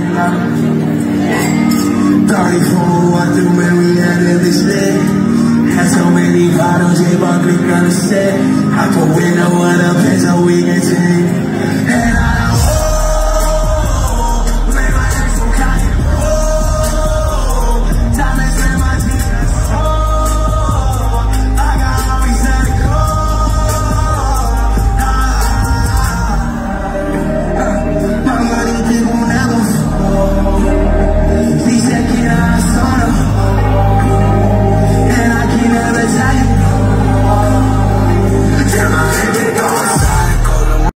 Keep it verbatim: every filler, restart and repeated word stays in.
thirty-four walked through when we had everything. Had so many bottles, yeah, my grip got a set. I put window on the pen so we can sing. And